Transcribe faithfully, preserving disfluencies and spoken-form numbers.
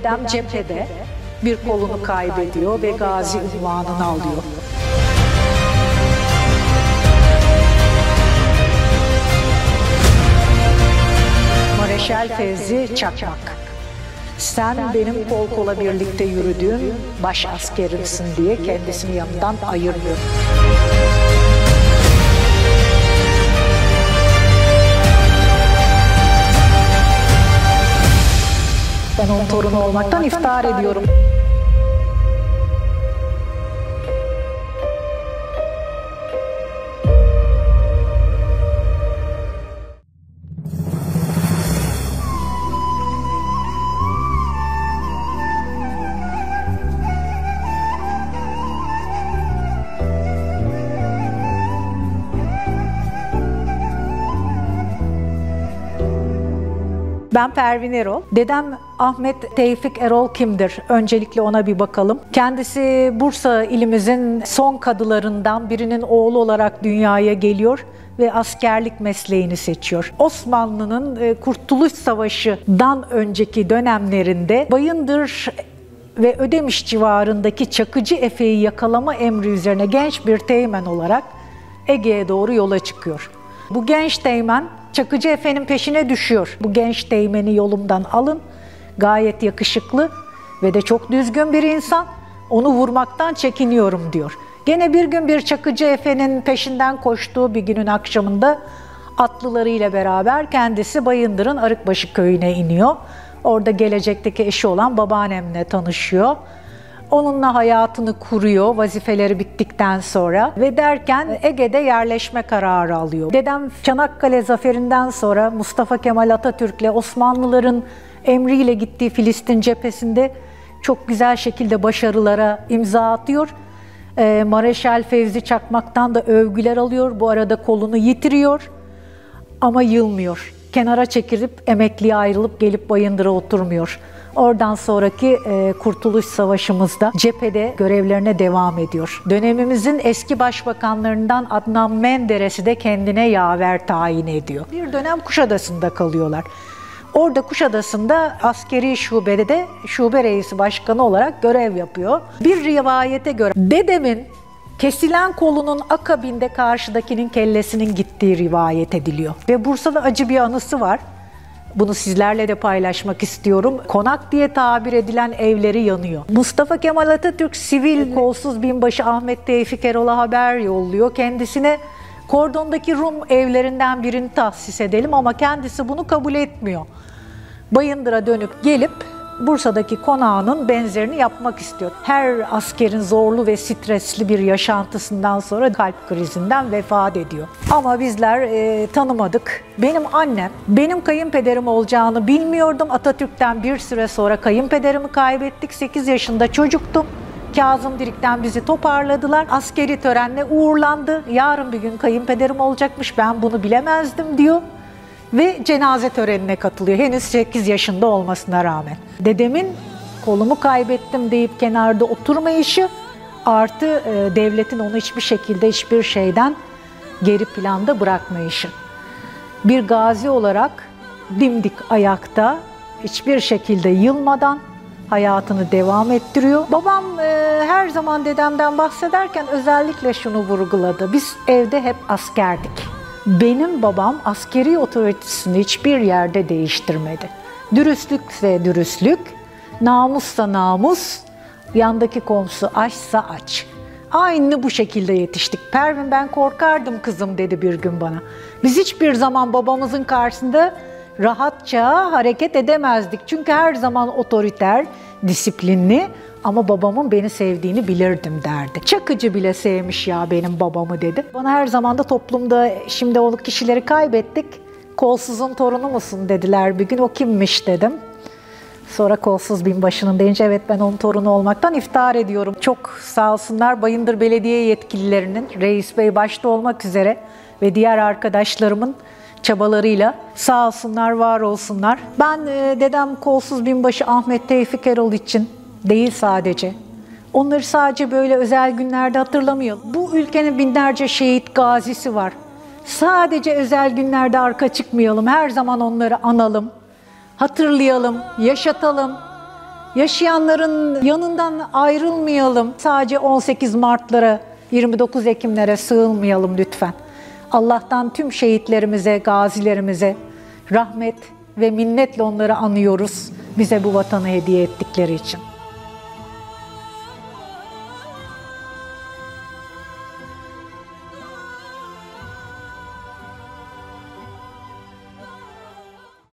Dedem cephede bir kolunu kaybediyor ve gazi unvanını alıyor. Mareşal Fevzi Çakmak. Sen benim kol kola birlikte yürüdüğüm baş askerimsin diye kendisini yanından ayırmıyor. Ben onun torunu olmaktan iftihar ediyorum. Ben Pervin Erol. Dedem Ahmet Tevfik Erol kimdir? Öncelikle ona bir bakalım. Kendisi Bursa ilimizin son kadılarından birinin oğlu olarak dünyaya geliyor ve askerlik mesleğini seçiyor. Osmanlı'nın Kurtuluş Savaşı'dan önceki dönemlerinde Bayındır ve Ödemiş civarındaki Çakıcı Efe'yi yakalama emri üzerine genç bir teğmen olarak Ege'ye doğru yola çıkıyor. Bu genç teğmen Çakıcı Efe'nin peşine düşüyor. Bu genç teğmeni yolumdan alın, gayet yakışıklı ve de çok düzgün bir insan, onu vurmaktan çekiniyorum diyor. Gene bir gün bir Çakıcı Efe'nin peşinden koştuğu bir günün akşamında atlılarıyla beraber kendisi Bayındır'ın Arıkbaşı köyüne iniyor. Orada gelecekteki eşi olan babaannemle tanışıyor. Onunla hayatını kuruyor vazifeleri bittikten sonra ve derken Ege'de yerleşme kararı alıyor. Dedem Çanakkale zaferinden sonra Mustafa Kemal Atatürk'le Osmanlıların emriyle gittiği Filistin cephesinde çok güzel şekilde başarılara imza atıyor. E, Mareşal Fevzi Çakmak'tan da övgüler alıyor. Bu arada kolunu yitiriyor ama yılmıyor. Kenara çekilip emekliye ayrılıp gelip Bayındır'a oturmuyor. Oradan sonraki e, Kurtuluş Savaşı'mızda cephede görevlerine devam ediyor. Dönemimizin eski başbakanlarından Adnan Menderes'i de kendine yaver tayin ediyor. Bir dönem Kuşadası'nda kalıyorlar. Orada Kuşadası'nda askeri şubede de şube reisi başkanı olarak görev yapıyor. Bir rivayete göre dedemin kesilen kolunun akabinde karşıdakinin kellesinin gittiği rivayet ediliyor. Ve Bursa'da acı bir anısı var. Bunu sizlerle de paylaşmak istiyorum. Konak diye tabir edilen evleri yanıyor. Mustafa Kemal Atatürk sivil kolsuz binbaşı Ahmet Tevfik Erol'a haber yolluyor. Kendisine kordondaki Rum evlerinden birini tahsis edelim ama kendisi bunu kabul etmiyor. Bayındır'a dönüp gelip Bursa'daki konağının benzerini yapmak istiyor. Her askerin zorlu ve stresli bir yaşantısından sonra kalp krizinden vefat ediyor. Ama bizler e, tanımadık. Benim annem, benim kayınpederim olacağını bilmiyordum. Atatürk'ten bir süre sonra kayınpederimi kaybettik. sekiz yaşında çocuktum. Kazım Dirik'ten bizi toparladılar. Askeri törenle uğurlandı. Yarın bir gün kayınpederim olacakmış, ben bunu bilemezdim diyor. Ve cenaze törenine katılıyor. Henüz sekiz yaşında olmasına rağmen. Dedemin kolumu kaybettim deyip kenarda oturmayışı artı e, devletin onu hiçbir şekilde hiçbir şeyden geri planda bırakmayışı. Bir gazi olarak dimdik ayakta hiçbir şekilde yılmadan hayatını devam ettiriyor. Babam e, her zaman dedemden bahsederken özellikle şunu vurguladı. Biz evde hep askerdik. Benim babam askeri otoritesini hiçbir yerde değiştirmedi. Dürüstlükse dürüstlük, namussa namus, yandaki komşu açsa aç. Aynı bu şekilde yetiştik. Pervin, ben korkardım kızım dedi bir gün bana. Biz hiçbir zaman babamızın karşısında rahatça hareket edemezdik. Çünkü her zaman otoriter, disiplinli ama babamın beni sevdiğini bilirdim derdi. Çakıcı bile sevmiş ya benim babamı dedi. Bana her zaman da toplumda şimdi o kişileri kaybettik, kolsuzun torunu musun dediler bir gün. O kimmiş dedim. Sonra kolsuz binbaşının deyince evet ben onun torunu olmaktan iftihar ediyorum. Çok sağ olsunlar Bayındır Belediye yetkililerinin, Reis Bey başta olmak üzere ve diğer arkadaşlarımın çabalarıyla sağ olsunlar, var olsunlar. Ben e, dedem kolsuz binbaşı Ahmet Tevfik Erol için değil sadece. Onları sadece böyle özel günlerde hatırlamıyor. Bu ülkenin binlerce şehit gazisi var. Sadece özel günlerde arka çıkmayalım. Her zaman onları analım, hatırlayalım, yaşatalım. Yaşayanların yanından ayrılmayalım. Sadece on sekiz Mart'lara, yirmi dokuz Ekim'lere sığınmayalım lütfen. Allah'tan tüm şehitlerimize, gazilerimize rahmet ve minnetle onları anıyoruz bize bu vatanı hediye ettikleri için.